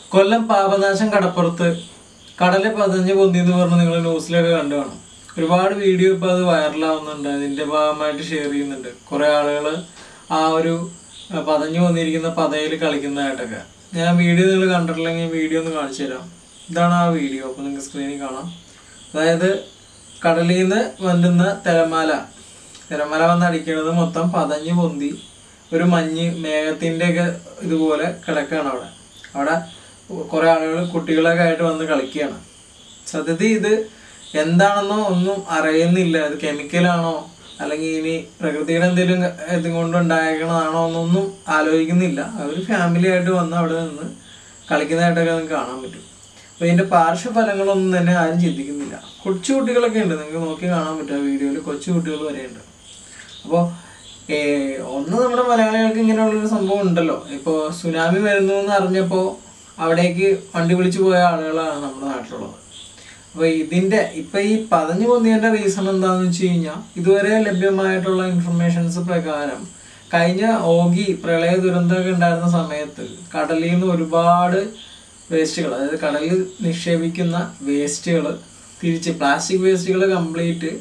കൊല്ലം പാപനാശം കടപ്പുറത്ത് കടല് പതഞ്ഞ് പൊന്തിന്ന് പറഞ്ഞ് നിങ്ങൾ ന്യൂസിലൊക്കെ കണ്ടു കാണും. ഒരുപാട് വീഡിയോ ഇപ്പോൾ അത് വൈറലാവുന്നുണ്ട്. അതിൻ്റെ ഭാഗമായിട്ട് ഷെയർ ചെയ്യുന്നുണ്ട്. കുറേ ആളുകൾ ആ ഒരു പതഞ്ഞു വന്നിരിക്കുന്ന പതയിൽ കളിക്കുന്നതായിട്ടൊക്കെ. ഞാൻ വീഡിയോ നിങ്ങൾ കണ്ടിട്ടില്ലെങ്കിൽ വീഡിയോ ഒന്ന് കാണിച്ചു തരാം. ഇതാണ് ആ വീഡിയോ. അപ്പോൾ നിങ്ങൾക്ക് സ്ക്രീനിൽ കാണാം. അതായത് കടലിൽ നിന്ന് വന്നുന്ന തിരമാല വന്നടിക്കുന്നത് മൊത്തം പതഞ്ഞ് പൊന്തി ഒരു മഞ്ഞ് മേഘത്തിൻ്റെയൊക്കെ ഇതുപോലെ കിടക്കുകയാണ്. അവിടെ കുറേ ആളുകൾ കുട്ടികളൊക്കെ ആയിട്ട് വന്ന് കളിക്കുകയാണ്. സത്യത്തിൽ ഇത് എന്താണെന്നോ ഒന്നും അറിയുന്നില്ല. ഇത് കെമിക്കലാണോ അല്ലെങ്കിൽ ഇനി പ്രകൃതിയുടെ എന്തെങ്കിലും ഇതും കൊണ്ടുണ്ടായിരിക്കണതാണോ എന്നൊന്നും ആലോചിക്കുന്നില്ല. അവർ ഫാമിലി ആയിട്ട് വന്ന് അവിടെ നിന്ന് കളിക്കുന്നതായിട്ടൊക്കെ നമുക്ക് കാണാൻ പറ്റും. അപ്പോൾ ഇതിൻ്റെ പാർശ്വഫലങ്ങളൊന്നും തന്നെ ആരും ചിന്തിക്കുന്നില്ല. കൊച്ചു കുട്ടികളൊക്കെ ഉണ്ട്, നിങ്ങൾക്ക് നോക്കി കാണാൻ പറ്റും. ആ വീഡിയോയിൽ കൊച്ചു കുട്ടികൾ വരെയുണ്ട്. അപ്പോൾ ഒന്ന് നമ്മുടെ മലയാളികൾക്ക് ഇങ്ങനെയുള്ളൊരു സംഭവം ഉണ്ടല്ലോ. ഇപ്പോൾ സുനാമി വരുന്നു എന്ന് അറിഞ്ഞപ്പോൾ അവിടേക്ക് വണ്ടി വിളിച്ചു പോയ ആളുകളാണ് നമ്മുടെ നാട്ടിലുള്ളത്. അപ്പോൾ ഇപ്പം ഈ പതഞ്ഞു പൊന്നിയതിൻ്റെ റീസൺ എന്താണെന്ന് വെച്ച് കഴിഞ്ഞാൽ, ഇതുവരെ ലഭ്യമായിട്ടുള്ള ഇൻഫർമേഷൻസ് പ്രകാരം കഴിഞ്ഞ ഓഗി പ്രളയ ദുരന്തമൊക്കെ ഉണ്ടായിരുന്ന സമയത്ത് കടലിൽ നിന്ന് ഒരുപാട് വേസ്റ്റുകൾ, അതായത് കടലിൽ നിക്ഷേപിക്കുന്ന വേസ്റ്റുകൾ തിരിച്ച് പ്ലാസ്റ്റിക് വേസ്റ്റുകൾ കംപ്ലീറ്റ്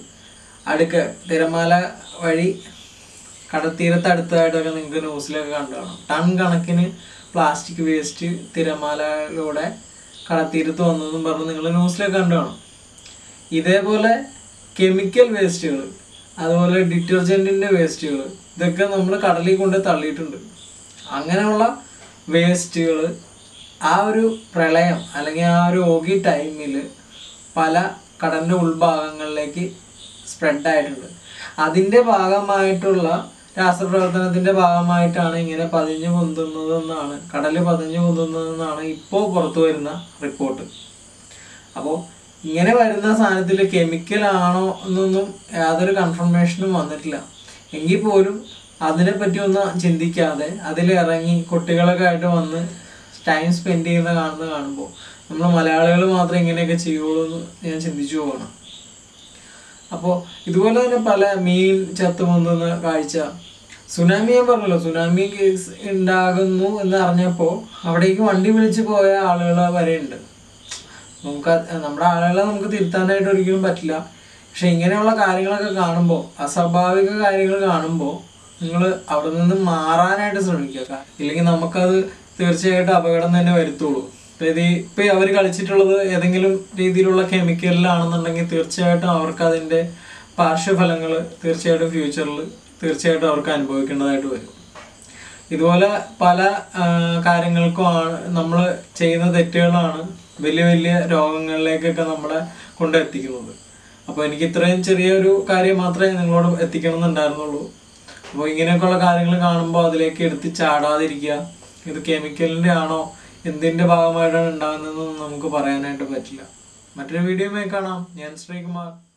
തിരമാല വഴി കടത്തീരത്തടുത്തതായിട്ടൊക്കെ നിങ്ങൾക്ക് ന്യൂസിലൊക്കെ കണ്ടു കാണാം. ടൺ കണക്കിന് പ്ലാസ്റ്റിക് വേസ്റ്റ് തിരമാലയിലൂടെ കടത്തീരത്ത് വന്നതെന്നും പറഞ്ഞ് നിങ്ങൾ ന്യൂസിലൊക്കെ കണ്ടു കാണും. ഇതേപോലെ കെമിക്കൽ വേസ്റ്റുകൾ, അതുപോലെ ഡിറ്റർജൻറ്റിൻ്റെ വേസ്റ്റുകൾ, ഇതൊക്കെ നമ്മൾ കടലിൽ കൊണ്ട് തള്ളിയിട്ടുണ്ട്. അങ്ങനെയുള്ള വേസ്റ്റുകൾ ആ ഒരു പ്രളയം അല്ലെങ്കിൽ ആ ഒരു ഓഗി ടൈമിൽ പല കടലിൻ്റെ ഉൾഭാഗങ്ങളിലേക്ക് സ്പ്രെഡായിട്ടുണ്ട്. അതിൻ്റെ ഭാഗമായിട്ടുള്ള രാസപ്രവർത്തനത്തിൻ്റെ ഭാഗമായിട്ടാണ് ഇങ്ങനെ കടല് പതിഞ്ഞു പൊന്തുന്നതെന്നാണ് ഇപ്പോൾ പുറത്തു വരുന്ന റിപ്പോർട്ട്. അപ്പോൾ ഇങ്ങനെ വരുന്ന സാധനത്തിൽ കെമിക്കലാണോ എന്നൊന്നും യാതൊരു കൺഫർമേഷനും വന്നിട്ടില്ല. എങ്കിൽ പോലും അതിനെപ്പറ്റി ഒന്നും ചിന്തിക്കാതെ അതിലിറങ്ങി കുട്ടികളൊക്കെ ആയിട്ട് വന്ന് ടൈം സ്പെൻഡ് ചെയ്യുന്ന കാണുമ്പോൾ നമ്മൾ മലയാളികൾ മാത്രമേ ഇങ്ങനെയൊക്കെ ചെയ്യുള്ളൂ എന്ന് ഞാൻ ചിന്തിച്ചു പോകണം. അപ്പോൾ ഇതുപോലെ തന്നെ പല മീൻ ചത്തു പൊന്തുന്ന കാഴ്ച, സുനാമി ഞാൻ പറഞ്ഞല്ലോ, സുനാമി കേസ് ഉണ്ടാകുന്നു എന്ന് അറിഞ്ഞപ്പോൾ അവിടേക്ക് വണ്ടി വിളിച്ച് പോയ ആളുകൾ വരെ ഉണ്ട്. നമ്മുടെ ആളുകളെ നമുക്ക് തിരുത്താനായിട്ട് ഒരിക്കലും പറ്റില്ല. പക്ഷെ ഇങ്ങനെയുള്ള കാര്യങ്ങളൊക്കെ കാണുമ്പോൾ, അസ്വാഭാവിക കാര്യങ്ങൾ കാണുമ്പോൾ നിങ്ങൾ അവിടെ നിന്ന് മാറാനായിട്ട് ശ്രമിക്കുക. ഇല്ലെങ്കിൽ നമുക്കത് തീർച്ചയായിട്ടും അപകടം തന്നെ വരുത്തുള്ളൂ. ഇപ്പം അവർ കളിച്ചിട്ടുള്ളത് ഏതെങ്കിലും രീതിയിലുള്ള കെമിക്കലിലാണെന്നുണ്ടെങ്കിൽ തീർച്ചയായിട്ടും അവർക്ക് അതിൻ്റെ പാർശ്വഫലങ്ങൾ തീർച്ചയായിട്ടും ഫ്യൂച്ചറിൽ അവർക്ക് അനുഭവിക്കേണ്ടതായിട്ട് വരും. ഇതുപോലെ പല കാര്യങ്ങൾക്കുമാണ് നമ്മൾ ചെയ്യുന്ന തെറ്റുകളാണ് വലിയ വലിയ രോഗങ്ങളിലേക്കൊക്കെ നമ്മളെ കൊണ്ടെത്തിക്കുന്നത്. അപ്പോൾ എനിക്ക് ഇത്രയും ചെറിയൊരു കാര്യം മാത്രമേ നിങ്ങളോട് എത്തിക്കണമെന്നുണ്ടായിരുന്നുള്ളൂ. അപ്പോൾ ഇങ്ങനെയൊക്കെയുള്ള കാര്യങ്ങൾ കാണുമ്പോൾ അതിലേക്ക് എടുത്ത് ചാടാതിരിക്കുക. ഇത് കെമിക്കലിൻ്റെ ആണോ എന്തിൻ്റെ ഭാഗമായിട്ടാണ് ഉണ്ടാകുന്നതെന്നൊന്നും നമുക്ക് പറയാനായിട്ട് പറ്റില്ല. മറ്റൊരു വീഡിയോയുമായി കാണാം. ഞാൻ ശ്രീകുമാർ.